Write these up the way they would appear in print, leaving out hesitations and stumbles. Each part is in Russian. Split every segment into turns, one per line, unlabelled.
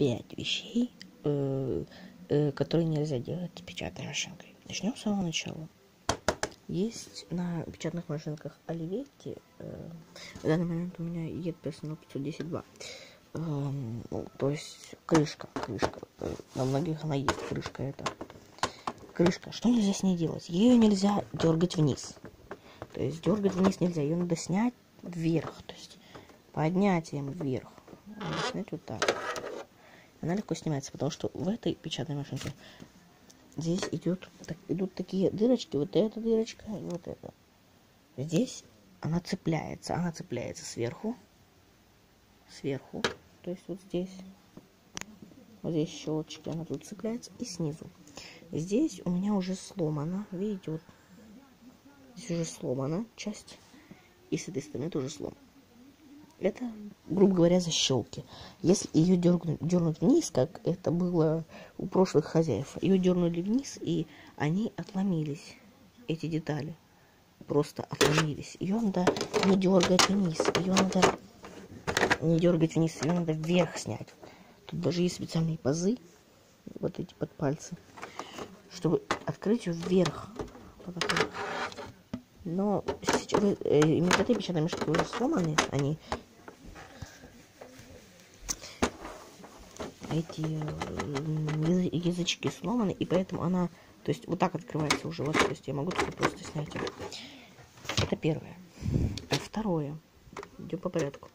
5 вещей, которые нельзя делать печатной машинкой. Начнем с самого начала. Есть на печатных машинках Olivetti, в данный момент у меня ED Personal 510-2, то есть крышка, на многих она есть, крышка. Что нельзя с ней делать? Ее нельзя дергать вниз, то есть дергать вниз нельзя, ее надо снять вверх, то есть поднятием вверх, надо снять вот так. Она легко снимается, потому что в этой печатной машинке здесь идут такие дырочки, вот эта дырочка и вот эта. Здесь она цепляется сверху, то есть вот здесь щелочки, она тут цепляется, и снизу. Здесь у меня уже сломана, видите, вот здесь уже сломана часть, и с этой стороны тоже сломана. Это, грубо говоря, защелки. Если ее дернуть вниз, как это было у прошлых хозяев, ее дернули вниз, и они отломились, эти детали. Просто отломились. Ее надо не дергать вниз, ее надо вверх снять. Тут даже есть специальные пазы, вот эти под пальцы, чтобы открыть ее вверх. Но сейчас именно этой печатной машинки уже сломаны, они эти язычки сломаны, и поэтому она, то есть вот так открывается уже, вот, то есть я могу просто снять ее. Это первое. А второе, идем по порядку.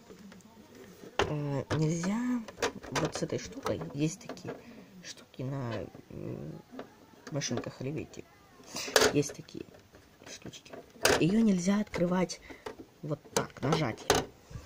Нельзя вот с этой штукой, есть такие штуки на машинках Olivetti, есть такие штучки. Ее нельзя открывать вот так, нажатием.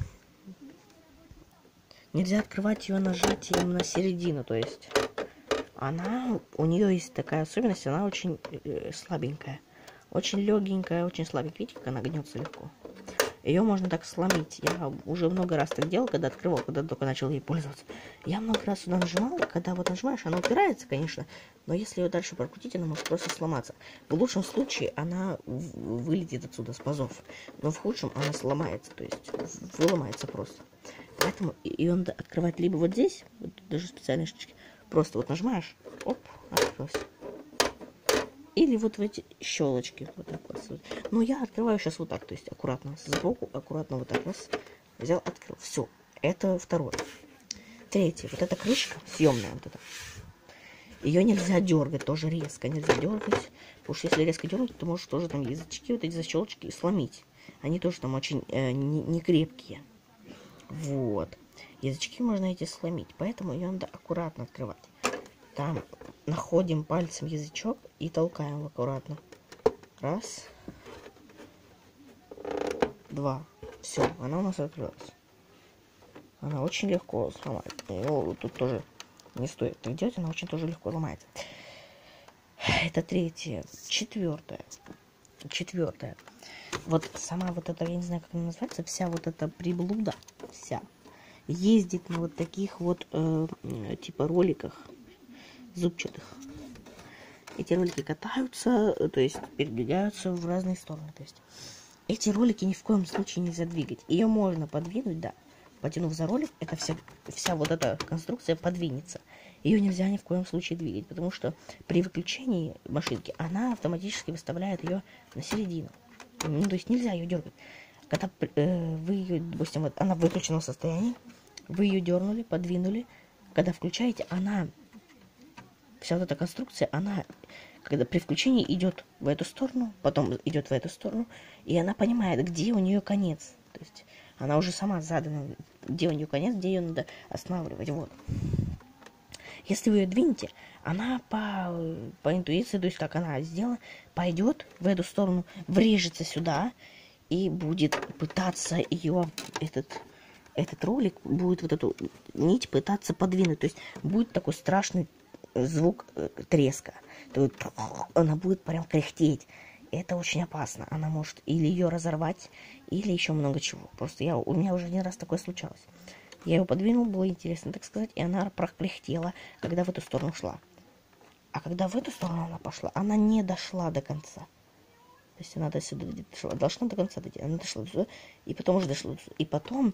Нельзя открывать ее нажатием на середину, то есть у нее есть такая особенность, она очень слабенькая, очень легенькая, очень слабенькая. Видите, как она гнется легко? Ее можно так сломить. Я уже много раз так делал, когда открывал, когда только начал ей пользоваться. Я много раз сюда нажимал, когда вот нажимаешь, она упирается, конечно, но если ее дальше прокрутить, она может просто сломаться. В лучшем случае она вылетит отсюда с пазов, но в худшем она сломается, то есть выломается просто. Поэтому ее надо открывать либо вот здесь, вот даже специальные штучки, просто вот нажимаешь, оп, открылась. Или вот в эти щелочки, вот так вот. Но я открываю сейчас вот так, то есть аккуратно сбоку, аккуратно вот так раз, взял, открыл. Все, это второе. Третье, вот эта крышка съемная, вот эта. Ее нельзя дергать, тоже резко нельзя дергать, потому что если резко дергать, то можешь тоже там язычки, вот эти защелочки сломить. Они тоже там очень не крепкие. Вот. Язычки можно эти сломить, поэтому ее надо аккуратно открывать. Там находим пальцем язычок и толкаем его аккуратно. Раз. Два. Все, она у нас открылась. Она очень легко сломается. Ее тут тоже не стоит так делать, она очень тоже легко ломается. Это третье. Четвертое. Вот сама вот эта, я не знаю, как она называется, вся вот эта приблуда, вся, ездит на вот таких вот, типа, роликах зубчатых. Эти ролики катаются, то есть передвигаются в разные стороны. То есть эти ролики ни в коем случае нельзя двигать. Ее можно подвинуть, да. Потянув за ролик, это вся вот эта конструкция подвинется. Ее нельзя ни в коем случае двигать, потому что при выключении машинки она автоматически выставляет ее на середину. Ну, то есть нельзя ее дергать. Когда вы ее, допустим, вот она в выключенном состоянии, вы ее дернули, подвинули, когда включаете, вся вот эта конструкция, она, когда при включении идет в эту сторону, потом идет в эту сторону, и она понимает, где у нее конец. То есть она уже сама задана, где у нее конец, где ее надо останавливать. Вот. Если вы ее двинете, она по интуиции, то есть как она сделана, пойдет в эту сторону, врежется сюда и будет пытаться ее, этот ролик, будет вот эту нить пытаться подвинуть. То есть будет такой страшный звук треска. Она будет прям кряхтеть. Это очень опасно. Она может или ее разорвать, или еще много чего. Просто у меня уже один раз такое случалось. Я ее подвинул, было интересно, так сказать, и она прокряхтела, когда в эту сторону шла. А когда в эту сторону она пошла, она не дошла до конца. То есть она до сюда дошла, должна до конца дойти. Она дошла до сюда, и потом уже дошла до сюда. И потом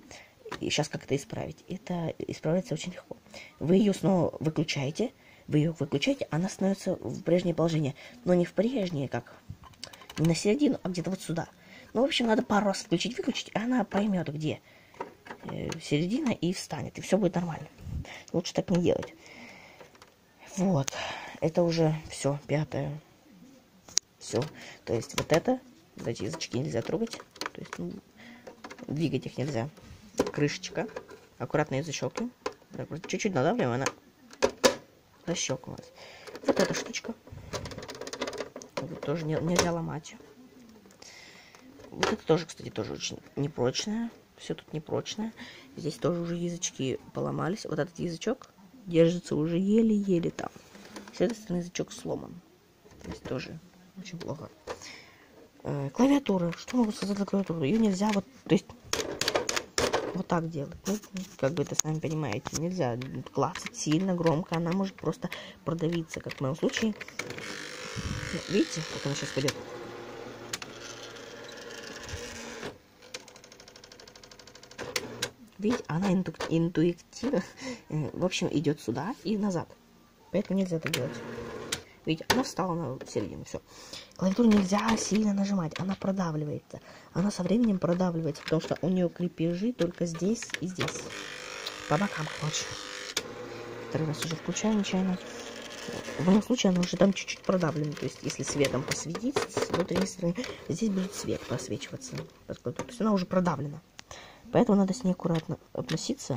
И сейчас как это исправить? Это исправляется очень легко. Вы ее снова выключаете. Она становится в прежнее положение. Но не в прежнее, как не на середину, а где-то вот сюда. Ну, в общем, надо пару раз включить-выключить, и она поймет, где середина, и встанет. И все будет нормально. Лучше так не делать. Вот. Это уже все, 5-е. Все. То есть вот эти язычки нельзя трогать. То есть, ну, двигать их нельзя. Крышечка. Аккуратно язычок. Чуть-чуть надавливаем, она защелкнулась. Вот эта штучка. Вот тоже нельзя ломать. Вот это тоже, кстати, тоже очень непрочное. Все тут непрочное. Здесь тоже уже язычки поломались. Вот этот язычок держится уже еле-еле там. С этой стороны язычок сломан. То есть тоже очень плохо. Клавиатура. Что могу сказать за клавиатуру? Ее нельзя вот, то есть, вот так делать. Ну, как бы это сами понимаете. Нельзя клацать сильно, громко. Она может просто продавиться, как в моем случае. Видите, как она сейчас пойдет? Видите, она интуитивно, в общем, идет сюда и назад. Поэтому нельзя это делать. Видите, она встала на середину, все. Клавиатуру нельзя сильно нажимать, она продавливается. Она со временем продавливается, потому что у нее крепежи только здесь и здесь. По бокам, короче. Второй раз уже включаю нечаянно. В моем случае она уже там чуть-чуть продавлена. То есть, если светом посветить с внутренней стороны, здесь будет свет просвечиваться. То есть, она уже продавлена. Поэтому надо с ней аккуратно относиться.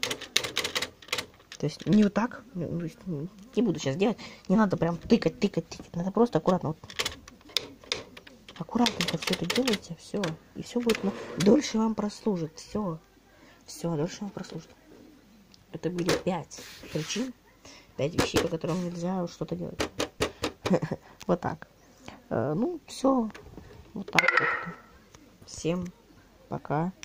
То есть не вот так. Не буду сейчас делать. Не надо прям тыкать. Надо просто аккуратно. Вот. Аккуратненько все это делаете. Все. И все будет. Ну, дольше вам прослужит. Все. Все, дольше вам прослужит. Это были 5 причин. 5 вещей, по которым нельзя что-то делать. Вот так. Ну, все. Вот так как-то. Всем пока.